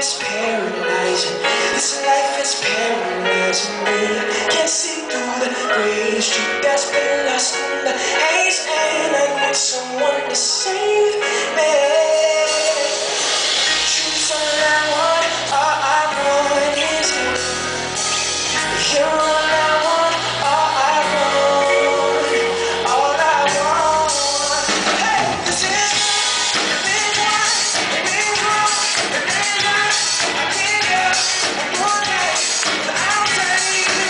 is paralyzing. This life is paralyzing me. I can't see through the gray street that's been lost in the haze, and I need someone to save me. Choose all I want, all I want is you. You're all I want, all I want, all I want. Hey, this is big one, big wrong, big right. I pick up one day, but I'll take you.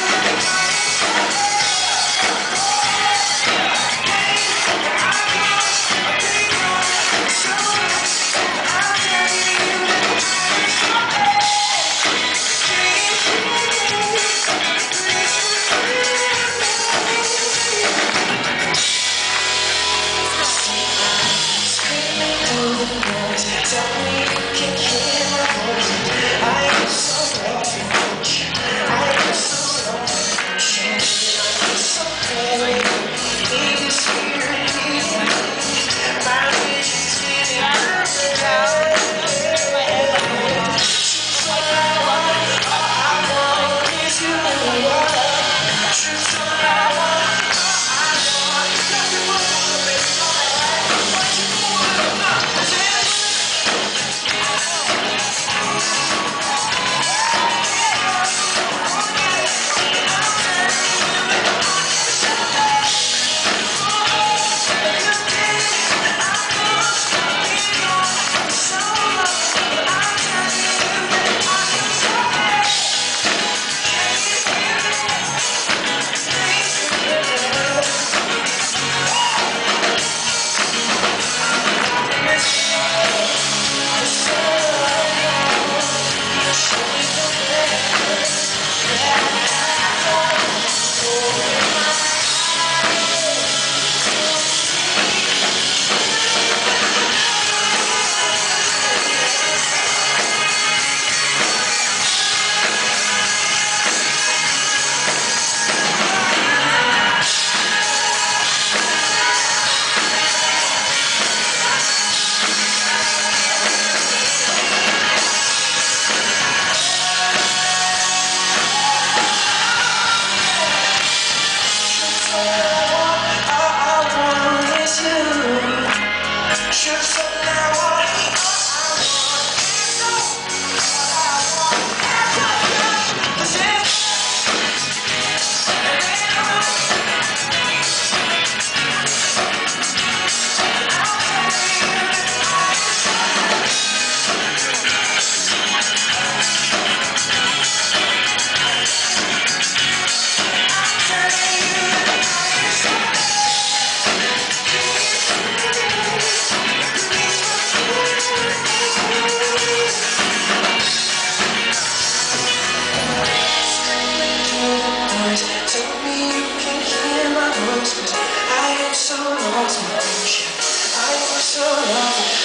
Tell me you can hear my voice. I am so lost in motion. I am so lost in motion. I am so very need to spirit leading me. My vision's getting clouded. All I want is you. Choose all I want. Nothing more to me. What you want? Tell me you can hear my voice, 'cause I am so lost in motion. I am so lost.